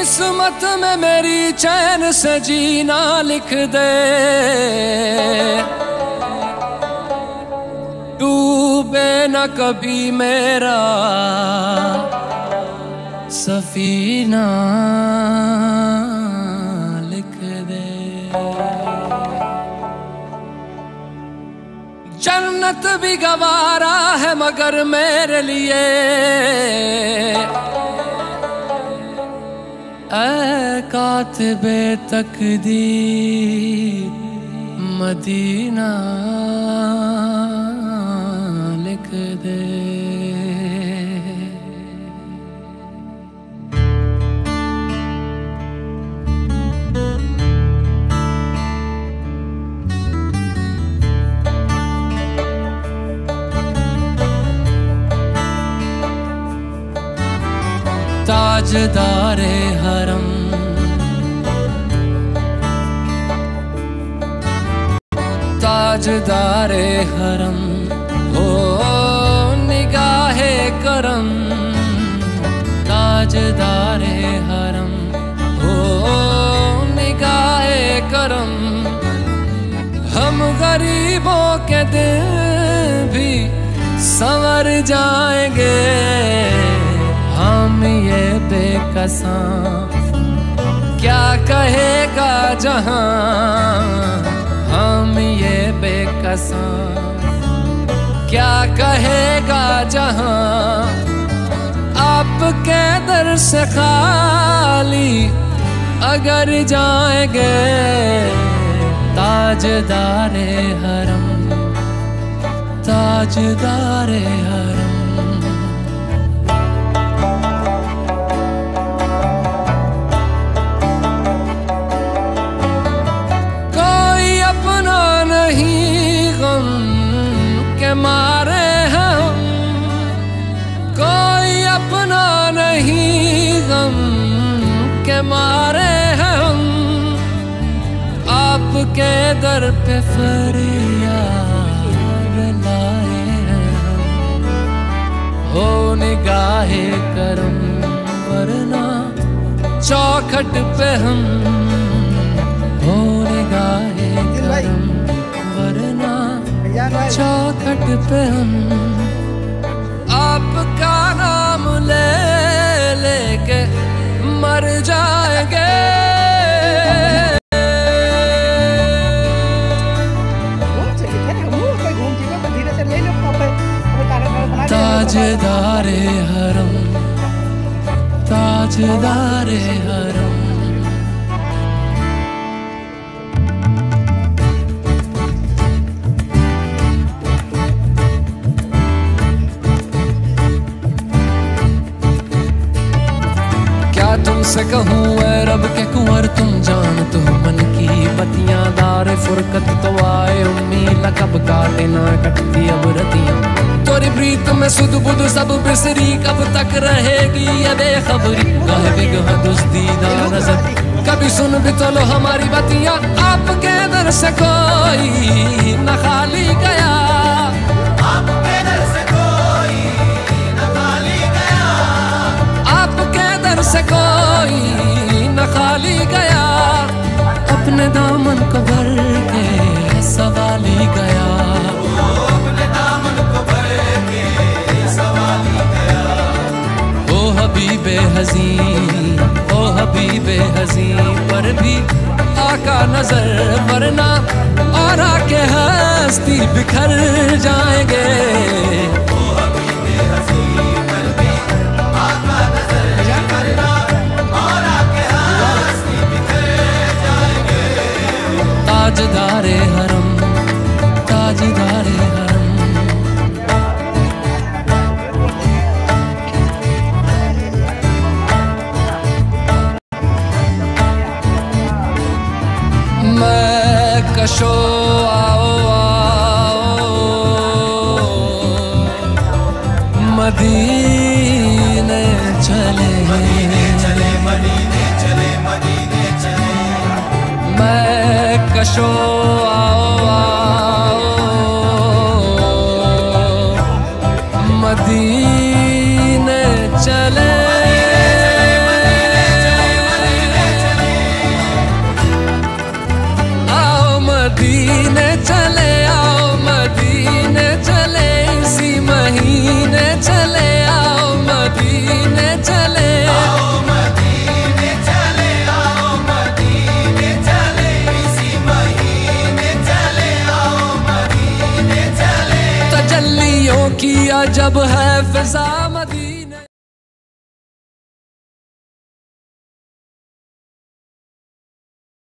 किस्मत में मेरी चैन से जीना लिख दे, डूबे न कभी मेरा सफीना लिख दे। जन्नत भी गवारा है मगर मेरे लिए, ऐ कातिबे तकदीर मदीना लिख दे। ताजदारे हरम, ताजदारे हरम, ओ निगाहे करम, ताजदारे हरम, ओ निगाहे करम। हम गरीबों के दिन भी संवर जाएंगे, हम ये बेकसां क्या कहेगा जहां, हम ये बेकसां क्या कहेगा जहां। आपके दर से खाली अगर जाएंगे, ताजदारे हरम, ताजदारे हरम। मारे हम कोई अपना नहीं, गम के मारे हम आपके दर पे फरियाद लाए हैं हम। हो निगाहे करम वरना चौखट पे हम, हो निगाहे करम वरना चौखट पे हम। आपका नाम ले लेके मर जाएंगे, ताजदारे हरम, ताजदारे हरम। तुमसे कहूँ ऐ रब के कुंवर, तुम जानते हो मन की बतियां। दारे फुरकत तो आए उम्मीद कब काटे ना कटती अब रतियां। तोरी प्रीत में सुध बुध सब बिसरी, कब तक रहेगी ये बेखबरी। गाहे बिगह दुस्तीदा नजर कभी सुन भी तो लो हमारी बतियां। आपके दर से कोई न खाली गया, आपके दर से कोई न खाली गया, आपके दर से कोई न खाली गया। अपने दामन को भर के सवाली गया, अपने दामन को भर के सवाली गया। ओ हबीबे हज़ीं, ओ हबीबे हज़ीं, पर भी आका नजर वरना और आके हस्ती बिखर जाएंगे। ताजदारे हरम, ताजदारे हरम। मैं कशो आओ आओ मदीने चले, मदीने चले, मदीने चले, मदीने चले। मैं कशो आओ आओ मदीने चले, की अजब है फिजा मदी।